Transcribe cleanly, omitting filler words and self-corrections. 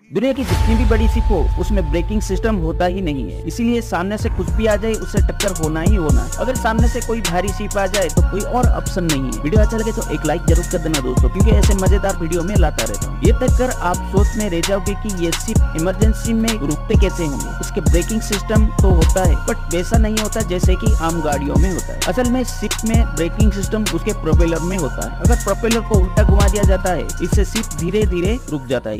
दुनिया की जितनी भी बड़ी शिप हो उसमें ब्रेकिंग सिस्टम होता ही नहीं है, इसीलिए सामने से कुछ भी आ जाए उससे टक्कर होना ही होना है। अगर सामने से कोई भारी शिप आ जाए तो कोई और ऑप्शन नहीं है। वीडियो अच्छा लगे तो एक लाइक जरूर कर देना दोस्तों, क्योंकि ऐसे मजेदार वीडियो में लाता रहता हूँ। ये तक कर आप सोच में रह जाओगे कि ये शिप इमरजेंसी में रुकते कैसे होंगे। उसके ब्रेकिंग सिस्टम तो होता है बट वैसा नहीं होता जैसे कि आम गाड़ियों में होता है। असल में शिप में ब्रेकिंग सिस्टम उसके प्रोपेलर में होता है। अगर प्रोपेलर को उल्टा घुमा दिया जाता है इससे शिप धीरे धीरे रुक जाता है।